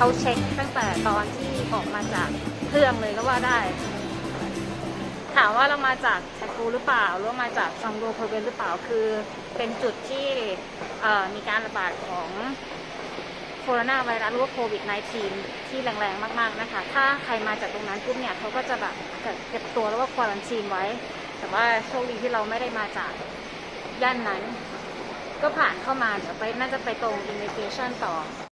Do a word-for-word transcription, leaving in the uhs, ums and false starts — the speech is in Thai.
เขาเช็คตั้งแต่ตอนที่ออกมาจากเครื่องเลยก็ว่าได้ถามว่าเรามาจากแทกูหรือเปล่าหรือมาจากซองโดโพเวนหรือเปล่าคือเป็นจุดที่มีการระบาดของโคโรนาไวรัสหรือว่าโควิด สิบเก้า ที่แรงๆมากๆนะคะถ้าใครมาจากตรงนั้นปุ๊บเนี่ยเขาก็จะแบบเก็บตัวแล้วก็ควอรันทีนไว้แต่ว่าโชคดีที่เราไม่ได้มาจากย่านนั้นก็ผ่านเข้ามาเดี๋ยวไปน่าจะไปตรง immigration ต่อ